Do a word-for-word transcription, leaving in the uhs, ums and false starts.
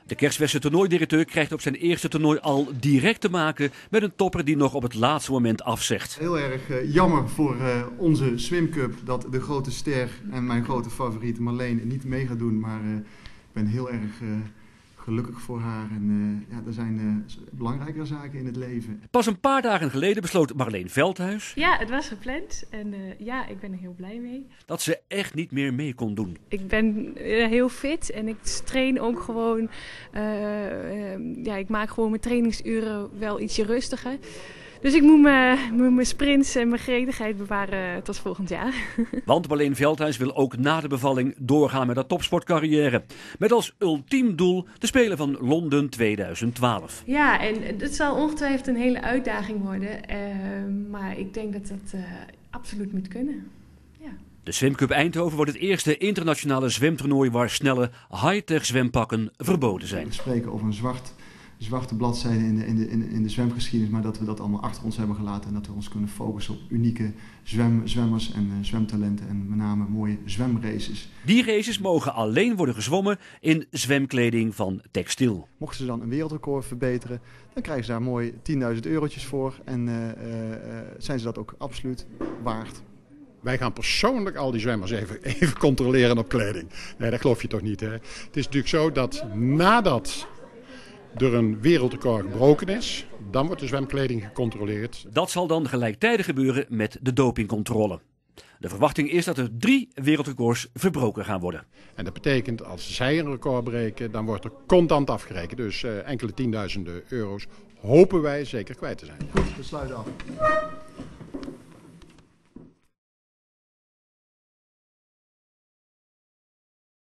De Kersverse toernooidirecteur krijgt op zijn eerste toernooi al direct te maken met een topper die nog op het laatste moment afzegt. Heel erg uh, jammer voor uh, onze Swim Cup dat de grote ster en mijn grote favoriet Marleen niet mee gaat doen. Maar uh, ik ben heel erg uh, gelukkig voor haar en uh, ja, er zijn uh, belangrijkere zaken in het leven. Pas een paar dagen geleden besloot Marleen Veldhuis... Ja, het was gepland en uh, ja, ik ben er heel blij mee. ...dat ze echt niet meer mee kon doen. Ik ben uh, heel fit en ik train ook gewoon... Uh, uh, ja, ik maak gewoon mijn trainingsuren wel ietsje rustiger. Dus ik moet mijn sprints en mijn gretigheid bewaren tot volgend jaar. Want Marleen Veldhuis wil ook na de bevalling doorgaan met haar topsportcarrière. Met als ultiem doel de Spelen van Londen tweeduizend twaalf. Ja, en het zal ongetwijfeld een hele uitdaging worden. Uh, maar ik denk dat dat uh, absoluut moet kunnen. Ja. De Swim Cup Eindhoven wordt het eerste internationale zwemtoernooi waar snelle high-tech zwempakken verboden zijn. We spreken over een zwart... zwarte bladzijde in de, in, de, in de zwemgeschiedenis, maar dat we dat allemaal achter ons hebben gelaten en dat we ons kunnen focussen op unieke zwem, zwemmers en uh, zwemtalenten en met name mooie zwemraces. Die races mogen alleen worden gezwommen in zwemkleding van textiel. Mochten ze dan een wereldrecord verbeteren, dan krijgen ze daar mooi tienduizend eurotjes voor en uh, uh, zijn ze dat ook absoluut waard. Wij gaan persoonlijk al die zwemmers even, even controleren op kleding. Nee, dat geloof je toch niet, hè? Het is natuurlijk zo dat nadat er een wereldrecord gebroken is, dan wordt de zwemkleding gecontroleerd. Dat zal dan gelijktijdig gebeuren met de dopingcontrole. De verwachting is dat er drie wereldrecords verbroken gaan worden. En dat betekent als zij een record breken, dan wordt er contant afgerekend. Dus uh, enkele tienduizenden euro's hopen wij zeker kwijt te zijn. Goed, we sluiten af.